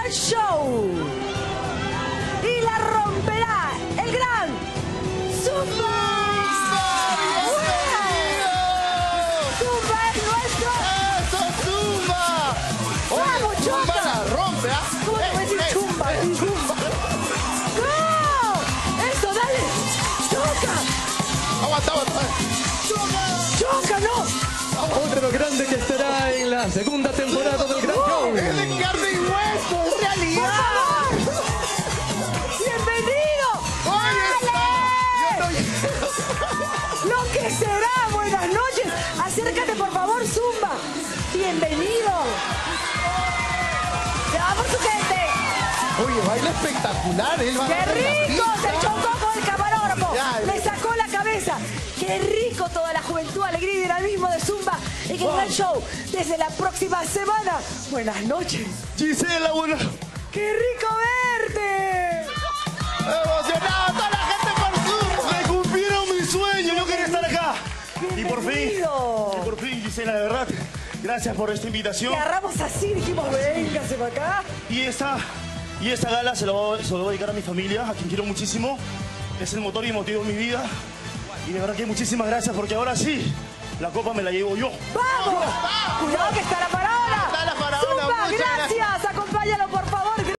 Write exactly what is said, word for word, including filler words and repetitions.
gran show. Y la romperá el gran Zumba. Zumba es nuestro. ¡Eso, Zumba! ¡Vamos, Oye, Zumba Choca! la rompe, ¿ah? ¿Cómo te voy a decir Eh, chumba? eh, Zumba. ¡No! ¡Eso, dale! ¡Choca! Aguanta, aguanta. ¡Choca, no! Otro grande que estará en la segunda temporada del Gran Show. Es de carne y hueso, es ¡Por realidad. favor! ¡Bienvenido! Oye, ¡Dale! Lo que será, buenas noches. Acércate, por favor, Zumba. Bienvenido. ¡Ya vamos, su gente! Oye, baila espectacular, él va a ¡Qué dar la rico! pista. Se chocó con el camarógrafo. Ya, Le sacó la cabeza. ¡Qué rico toda la juventud, alegría y dinamismo de Zumba! En el gran show desde la próxima semana. Buenas noches. Gisela, bueno. ¡Qué rico verte! Emocionado, toda la gente por Zumba. Me cumplieron mi sueño, yo quería estar acá. Y por fin, Bienvenido. y por fin, Gisela, de verdad, gracias por esta invitación. Te agarramos así, dijimos, véngase para acá. Y esta, y esta gala se lo, voy- se lo voy a dedicar a mi familia, a quien quiero muchísimo. Es el motor y motivo de mi vida. Y de verdad que muchísimas gracias, porque ahora sí, la copa me la llevo yo. ¡Vamos! Cuidado que está la faraona. Está la faraona, Zumba, muchas gracias. Acompáñalo, por